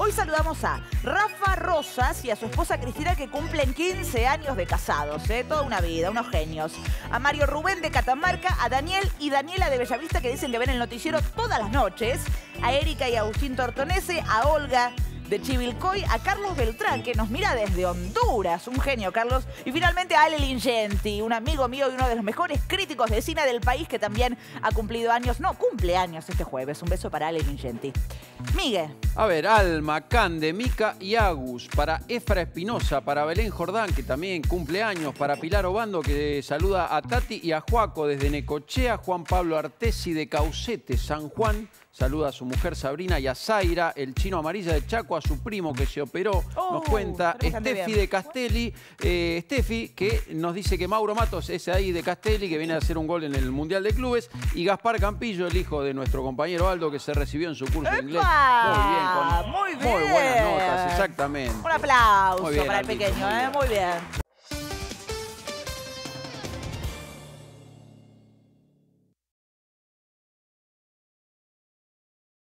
Hoy saludamos a Rafa Rosas y a su esposa Cristina, que cumplen 15 años de casados, toda una vida, unos genios. A Mario Rubén de Catamarca, a Daniel y Daniela de Bellavista, que dicen que ven el noticiero todas las noches, a Erika y Agustín Tortonese, a Olga de Chivilcoy, a Carlos Beltrán, que nos mira desde Honduras, un genio, Carlos, y finalmente a Ale Lingenti, un amigo mío y uno de los mejores críticos de cine del país, que también ha cumplido años, no, cumple años este jueves. Un beso para Ale Lingenti. Miguel. A ver, Alma, Cande, Mica y Agus, para Efra Espinosa, para Belén Jordán, que también cumple años, para Pilar Obando, que saluda a Tati y a Juaco desde Necochea, Juan Pablo Artesi de Caucete, San Juan, saluda a su mujer Sabrina y a Zaira, el chino Amarilla de Chaco, a su primo que se operó, nos cuenta Steffi de Castelli, Steffi que nos dice que Mauro Matos es ahí de Castelli, que viene a hacer un gol en el Mundial de Clubes, y Gaspar Campillo, el hijo de nuestro compañero Aldo, que se recibió en su curso de inglés. Muy bien, Muy bien. muy buenas notas, exactamente. Un aplauso Muy bien, para el Aldito, pequeño, muy bien. muy bien.